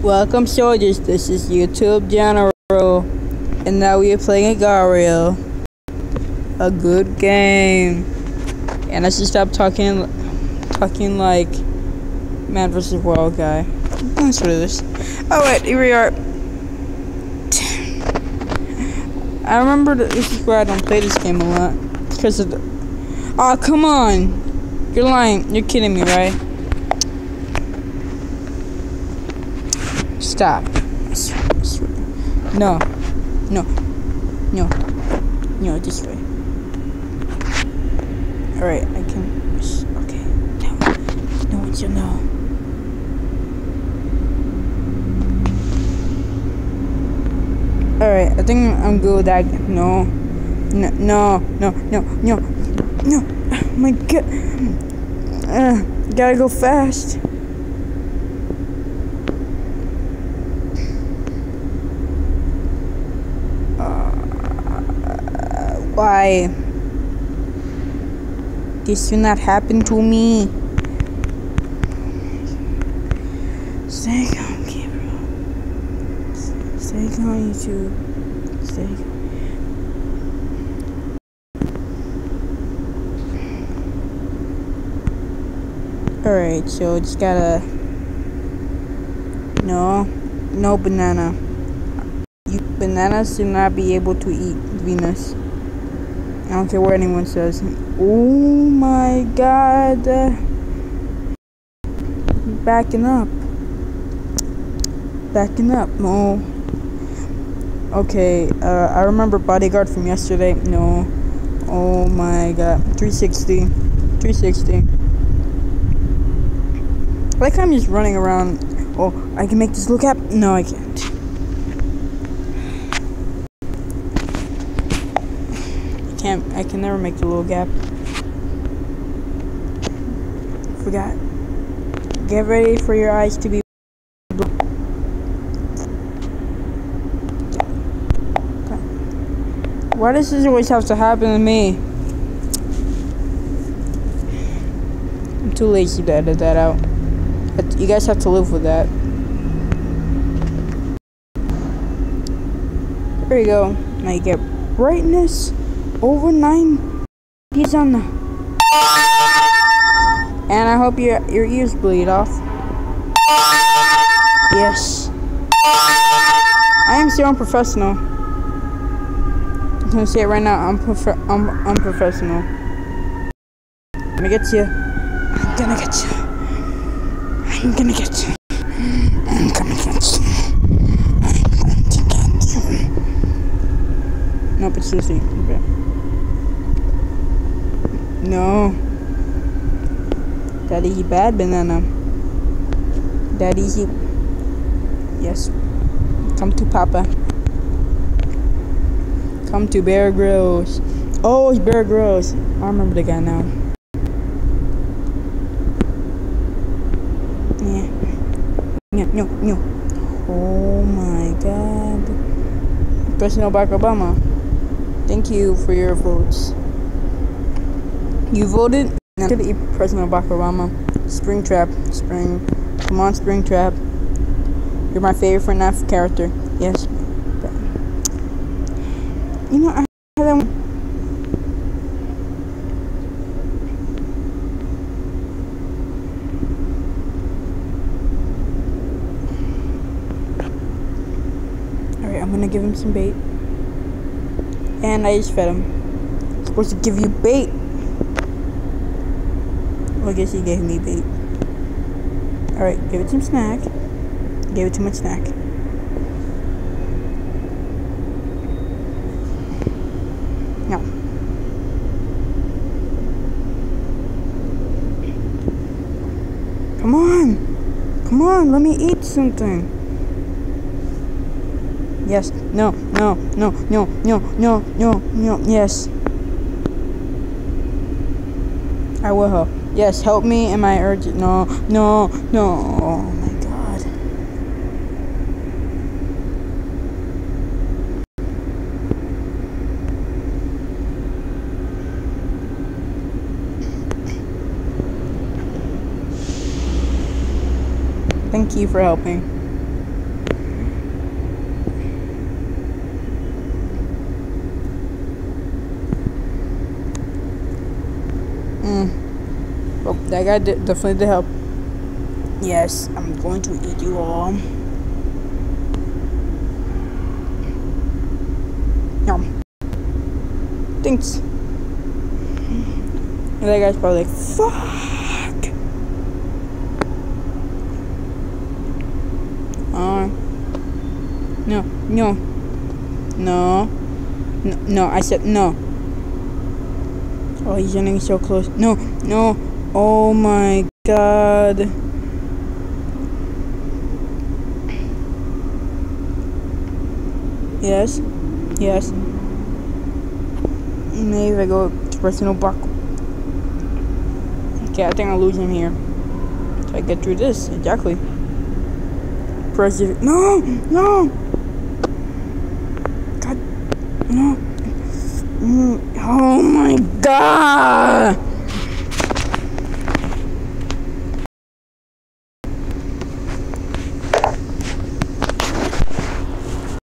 Welcome soldiers, this is YouTube General, and now we are playing Agario. A good game. And I should stop talking like Man vs. World guy. That's what it is. Alright, here we are. I remember that this is why I don't play this game a lot. It's because of the... Oh, come on! You're lying. You're kidding me, right? Stop. No. No. No. No, this way. Alright, I can... Okay. No. No, it's your no. Alright, I think I'm good with that. No. No. No. No. No. No. No. Oh my god. Gotta go fast. Why? This will not happen to me. Stay calm, Gabriel. Stay calm, YouTube. Stay calm. Alright, so just gotta... No banana. Bananas should not be able to eat Venus. I don't care what anyone says. Oh my god. Backing up. No. Okay, I remember Bodyguard from yesterday. No. Oh my god. 360. Like I'm just running around. Oh, I can make this look up. No, I can't. I can never make the little gap. Forgot. Get ready for your eyes to be blue. Why does this always have to happen to me? I'm too lazy to edit that out. But you guys have to live with that. There you go. Now you get brightness over 9 is on the... And I hope your ears bleed off. Yes. I am so unprofessional. I'm gonna say it right now. I'm unprofessional. I'm gonna get you. I'm gonna get you. I'm gonna get you. I'm gonna get you. Nope, it's Lucy. Okay. No. Daddy, you bad banana. Daddy, you... Yes. Come to Papa. Come to Bear Grylls. Oh, it's Bear Grylls. I remember the guy now. Yeah. No. Oh my god. President Barack Obama. Thank you for your votes. You voted to be President Barack Obama. Springtrap. Come on, Springtrap. You're my favorite FNAF character. Yes. You know, I had that one. Alright, I'm gonna give him some bait. And I just fed him. I'm supposed to give you bait. Well, I guess he gave me bait. Alright, give it some snack. Gave it too much snack. No. Come on, let me eat something. Yes. No. Yes. I will help. Yes, help me in my urgent. No. Oh my god. Thank you for helping. That guy definitely did help. Yes, I'm going to eat you all. Yum. Thanks. And that guy's probably like, fuck. No, no, no, no, no, I said no. Oh, he's getting so close. No, no, oh my god. Yes, yes. Maybe I go to personal buck. Okay, I think I'll lose him here. So I get through this, exactly. Press it. No, no. God, no. Oh my god.